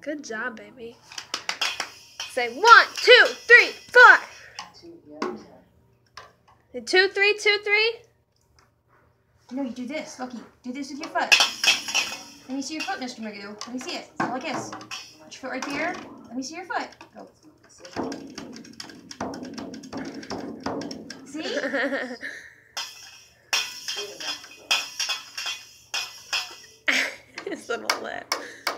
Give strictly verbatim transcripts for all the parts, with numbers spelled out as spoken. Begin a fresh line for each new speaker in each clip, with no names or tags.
Good job, baby. Say one, two, three, four. Two, three, two, three.
No, you do this. Look, you do this with your foot. Let me see your foot, Mister Magoo. Let me see it. Go like this. Put your foot right there. Let me see your foot. Go. See?
His little lip.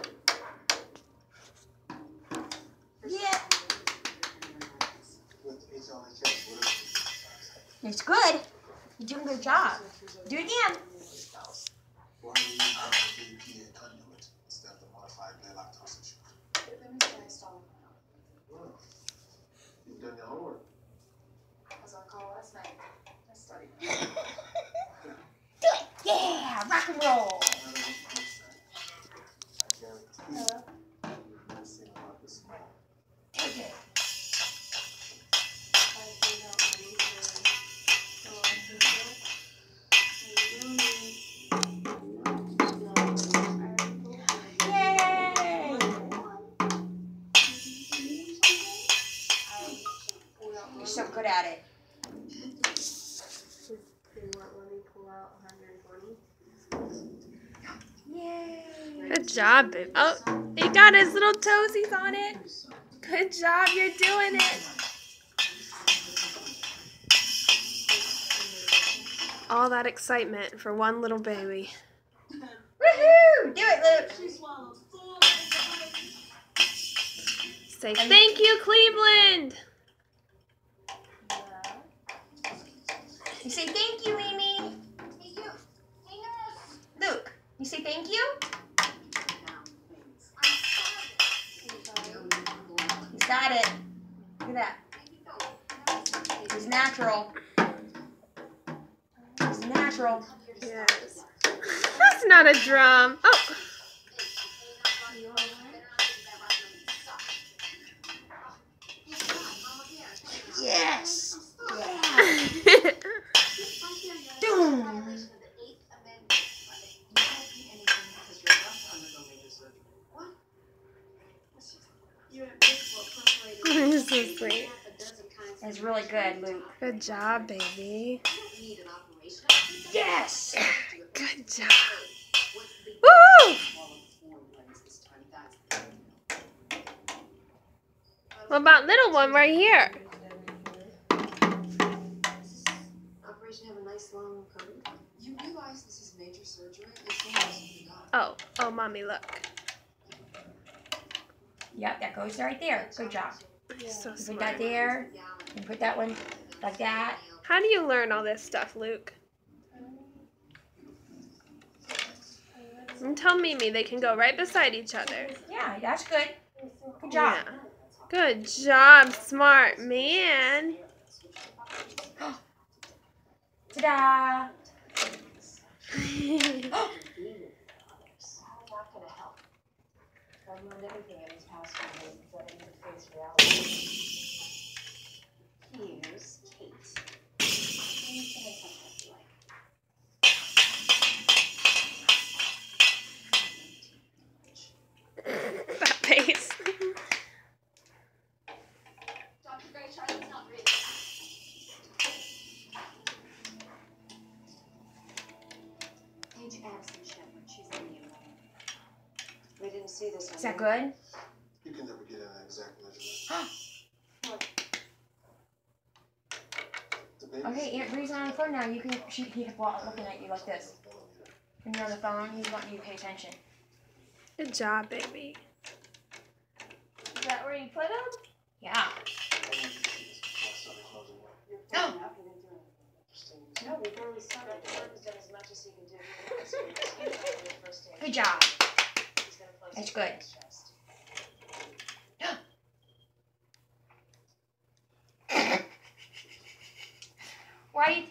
Yeah. It's good. You're doing a good job. Do it again.
You've done your homework. As I call last night, I studied.
Do it. Yeah. Rock and roll.
Hello?
Take it. You're so good at it. Yay.
Good job, babe. Oh, he got his little toesies on it. Good job, you're doing it. All that excitement for one little baby.
Woohoo! Do it, Luke.
Say thank you, Cleveland.
You say thank you, Amy.
Thank you.
Luke, you say thank you? He's got it. Look at that. He's natural. He's natural.
Yes. That's not a drum. Oh.
Yes. Yeah. Doom.
You're so sweet.
That's really good, Luke.
Good job, baby.
Yes.
Good job. Woo! What about little one right here?
Operation have a nice long recovery. You realize this is major surgery?
Oh, oh, mommy, look.
Yep, that goes right there. Good job.
You're so
Put that
smart.
there, and put that one like that.
How do you learn all this stuff, Luke? And tell Mimi they can go right beside each other.
Yeah, that's good. Good job.
Yeah. Good job, smart man.
Ta-da!
I've learned everything in these past few days that I need to face reality. Here's Kate.
That face.
Doctor Gray, Charlotte's not ready. Paige Addison Shepherd, she's in you. We didn't see this one.
Is that good?
You can never get an exact measurement. The baby's
Okay, Aunt Bree's on the phone now. You can. She, he can walk looking at you like this. When you're on the phone, he's wanting you to pay attention.
Good job, baby. Is that where you put him?
Yeah.
I want you to see this before I start closing work.
Oh.
No, before we started, the work has done as much as he can do.
Good job. That's good. Why?